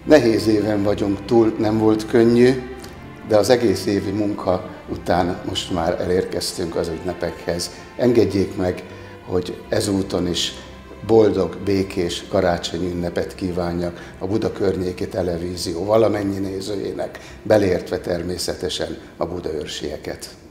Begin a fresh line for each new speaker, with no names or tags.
Nehéz éven vagyunk túl, nem volt könnyű, de az egész évi munka után most már elérkeztünk az ünnepekhez. Engedjék meg, hogy ezúton is boldog, békés karácsonyi ünnepet kívánjak a Buda Környéki Televízió valamennyi nézőjének, beleértve természetesen a budaörsieket.